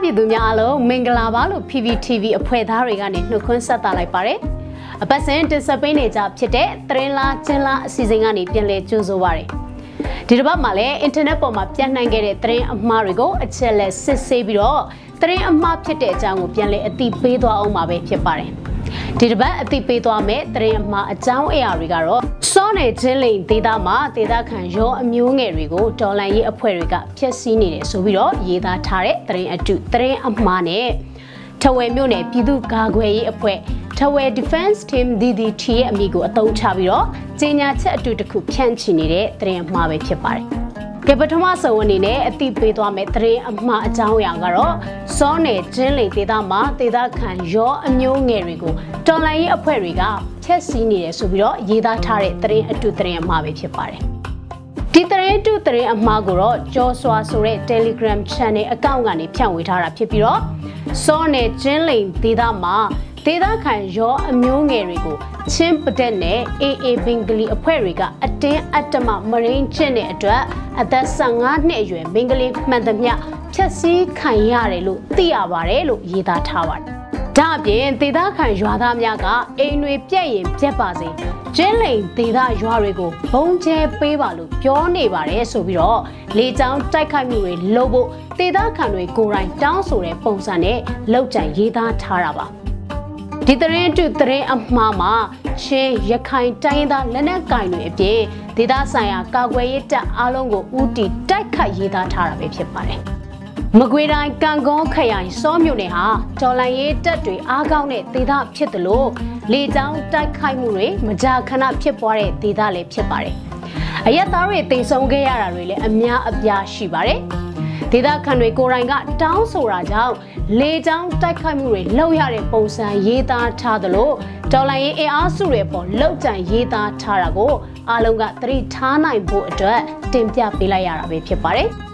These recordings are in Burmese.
ပြည်သူများအားလုံးမင်္ဂလာပါလို့ PVTV အဖွဲ့သားတွေကနေနှုတ်ခွန်းဆက်သလိုက်ပါတယ်။အပတ်စဉ်တင်ဆက်ပေးနေကြဖြစ်တဲ့သတင်းလားကျင်းလားအစီအစဉ်ကနေပြန်လည်ကြိုဆိုပါရစေ။ဒီတစ်ပတ်မှာလည်းအင်တာနက်ပေါ်မှာပြန့်နှံ့ခဲ့တဲ့သတင်းအမှားတွေကိုအချက်လက်စစ်ဆေးပြီးတော့သတင်းအမှားဖြစ်တဲ့အကြောင်းကိုပြန်လည်အသိပေးသွားအောင်ပါပဲဖြစ်ပါတယ်။ဒီတစ်ပတ်အသိပေးသွားမယ့်သတင်းအမှားအကြောင်းအရာတွေကတော့စောနယ်ချင်းလိန်ဒေသမှာဒေသခံရောအမျိုးငယ်တွေကိုဒေါ်လာရေးအဖွဲ့တွေကဖျက်ဆီးနေတယ်ဆိုပြီးတော့ရေးသားထားတဲ့သတင်းအမှားနဲ့ထဝယ်မြို့နယ်ပြည်သူ့ကာကွယ်ရေးအဖွဲ့ထဝယ် Defense Team DDT ရဲ့အမည်ကိုအသုံးချပြီးတော့ကြေညာချက်တစ်ခုဖြန့်ချီနေတဲ့သတင်းအမှားပဲဖြစ်ပါတယ်။ပထမဆုံးအနေနဲ့အသိပေးသွားမယ့်သတင်းအမှားအကြောင်းအရာကတော့စောနယ်ချင်းလိန်ဒေသမှာဒေသခံရောအမျိုးငယ်တွေကိုတော်လှန်ရေးအဖွဲ့တွေကဖျက်ဆီးနေတယ်ဆိုပြီးတော့ရေးသားထားတဲ့သတင်းအမှားပဲဖြစ်ပါတယ်။ဒီသတင်းအမှားကိုတော့ကျော်စွာဆိုတဲ့ Telegram Channel အကောင့်ကနေဖြန့်ဝေထားတာဖြစ်ပြီးတော့စောနယ်ချင်းလိန်ဒေသမှာဒေသခံရောအမျိုးငယ်တွေကိုချင်းပတက်နဲ့ AA ဘင်္ဂလီအဖွဲ့တွေကအတင်းအဓမ္မမရင်းကျင့်တဲ့အတွက်အသက်15နှစ်အရွယ်ဘင်္ဂလီမှန်သမျှဖျက်ဆီးခံရတယ်လို့သိရပါတယ်လို့ရေးသားထားပါတယ်။ဒါအပြင်ဒေသခံရွာသားများကအိမ်တွေပြက်ရင်ပြက်ပါစေကျင်းလိန်ဒေသရွာတွေကိုဘုံကျဲပေးပါလို့ပြောနေပါတယ်ဆိုပြီးတော့လေကြောင်းတိုက်ခိုက်မှုတွေလုပ်ဖို့ဒေသခံတွေကိုယ်တိုင်တောင်းဆိုတဲ့ပုံစံနဲ့လောက်ကျန်ရေးသားထားတာပါဒီသတင်းအမှားမှာချင်းရခိုင်တိုင်းသားလက်နက်ကင်တွေအပြင်ဒေသဆိုင်ရာကာကွယ်ရေးတပ်အားလုံးကိုဦးတည်တိုက်ခိုက်ရေးသားထားတာပဲဖြစ်ပါတယ်။မကွေးတိုင်းကံကောခရိုင်စောမြို့နယ်ဟာတော်လှန်ရေးတပ်တွေအားကောင်းတဲ့ဒေသဖြစ်တယ်လို့လေကြောင်းတိုက်ခိုက်မှုတွေမကြာခဏဖြစ်ပွားတဲ့ဒေသလည်းဖြစ်ပါတယ်။အရက်သားတွေတိမ်ဆုံခဲ့ရတာတွေလည်းအများအပြားရှိပါတယ်။ဒေသခံတွေကိုယ်တိုင်ကတောင်းဆိုတာကြောင့်လေကြောင်းတိုက်ခိုက်မှုတွေလုပ်ရတဲ့ပုံစံရေးသားထားသလိုတော်လှန်ရေးအင်အားစုတွေပေါ်လောက်ကျန်ရေးသားထားတာကိုအားလုံးကသတိထားနိုင်ဖို့အတွက်တင်ပြပေးလိုက်ရတာပဲဖြစ်ပါတယ်။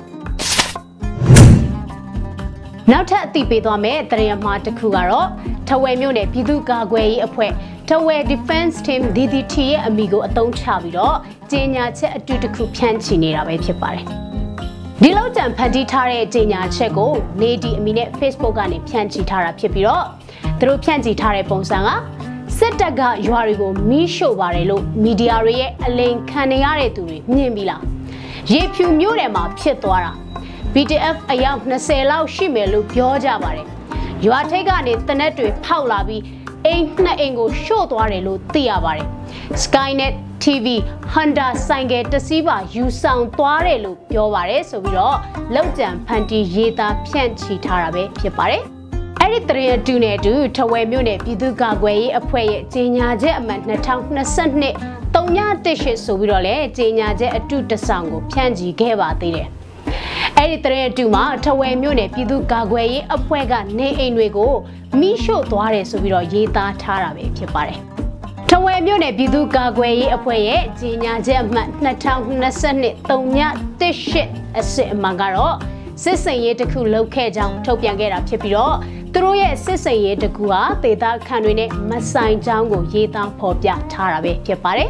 နောက်ထပ်အသိပေးသွားမယ့်သတင်းအမှားတစ်ခုကတော့ထဝယ်မြို့နယ်ပြည်သူ့ကာကွယ်ရေးအဖွဲ့ထဝယ် Defense Team DDT ရဲ့အမည်ကိုအသုံးချပြီးတော့ကြေညာချက်တစ်ခုဖြန့်ချီနေတာပဲဖြစ်ပါတယ်။ဒီလောက်ကြံဖန်တီးထားတဲ့ကြေညာချက်ကိုနေဒီအမည်နဲ့ Facebook ကနေဖြန့်ချီထားတာဖြစ်ပြီးတော့သူတို့ဖြန့်ချီထားတဲ့ပုံစံကစစ်တပ်ကရွာတွေကိုမီးရှို့ပါတယ်လို့မီဒီယာတွေရဲ့အလိန်ခံနေရတဲ့သူတွေမြင်ပြီလားရေဖြူမြို့နယ်မှာဖြစ်သွားတာ BTF အယောက်20လောက်ရှိမယ်လို့ပြောကြပါတယ်ရွာထိပ်ကနေတနက်တွေဖောက်လာပြီးအိမ်နှစ်အိမ်ကိုရှို့သွားတယ်လို့သိရပါတယ် Skynet TV Honda ဆိုင်ကယ်တစ်စီးပါယူဆောင်သွားတယ်လို့ပြောပါတယ်ဆိုပြီးတော့လောက်ကျန်ဖန်တီးရေးသားဖြန့်ချီထားတာပဲဖြစ်ပါတယ်အဲ့ဒီသတင်းအတူနဲ့အတူထဝယ်မြို့နယ်ပြည်သူ့ကာကွယ်ရေးအဖွဲ့ရဲ့ကြေညာချက်အမှတ်2022 318ဆိုပြီးတော့လည်းကြေညာချက်အတူတစ်ဆောင်ကိုဖြန့်ချီခဲ့ပါသေးတယ်အဲ့ဒီသတင်းအတူမှာထဝယ်မြို့နယ်ပြည်သူ့ကာကွယ်ရေးအဖွဲ့ကနေအိမ်တွေကိုမိရှို့သွားတယ်ဆိုပြီးတော့ရေးသားထားတာပဲဖြစ်ပါတယ်ထဝယ်မြို့နယ်ပြည်သူ့ကာကွယ်ရေးအဖွဲ့ရဲ့ကြေညာချက်အမှတ်2022 318အစစ်အမှန်ကတော့စစ်စင်ရေးတစ်ခုလုပ်ခဲ့ကြောင်းထုတ်ပြန်ခဲ့တာဖြစ်ပြီးတော့သူတို့ရဲ့စစ်စင်ရေးတစ်ခုဟာဒေသခံတွေနဲ့မဆိုင်ကြောင်းကိုရေးသားဖော်ပြထားတာပဲဖြစ်ပါတယ်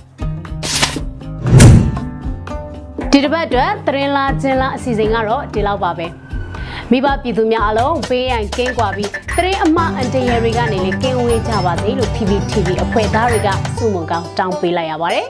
ဒီတစ်ပတ်အတွက်သတင်းလားကျင်းလားအစီအစဉ်ကတော့ဒီလောက်ပါပဲမိဘပြည်သူများအားလုံးပေးရန်ကင်းကွာပြီးသတင်းအမှားအန်တရတွေကနေလည်းကင်းဝေးကြပါစေလို့ PVTV အဖွဲ့သားတွေကစုမုံကောင်းတောင်းပေးလိုက်ရပါတယ်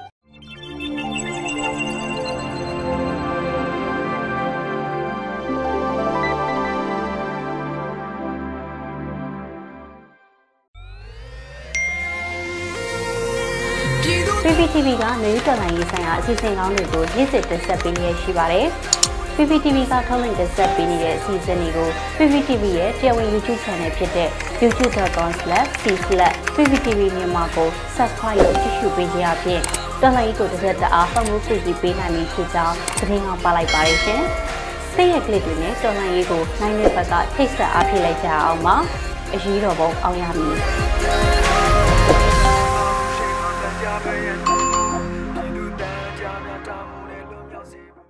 PVTV ကနေတော်လိုင်းရေးဆိုင်ရာအစီအစဉ်ကောင်းတွေကိုနေ့စဉ်တင်ဆက်ပေးနေရရှိပါတယ်။ PVTV ကထုတ်လွှင့်တင်ဆက်ပေးနေတဲ့အစီအစဉ်တွေကို PVTV ရဲ့တရားဝင် YouTube Channel ဖြစ်တဲ့ youtube.com/pvtv မြန်မာကို Subscribe လုပ်ကြည့်ရှုပေးကြရဖြင့်တော်လိုင်းကိုတစ်သက်တအားဖုန်းလို့ပြည်ပေးနိုင်ပြီဖြစ်ကြောင်းသတင်းအောင်ပါလိုက်ပါရရှင်။စိတ်ရကလစ်တွေနဲ့တော်လိုင်းရေးကိုနိုင်တဲ့ဘက်ကထိတ်ဆက်အားဖြည့်လိုက်ကြအောင်ပါ။အရေးတော်ပုံအောင်ရမည်။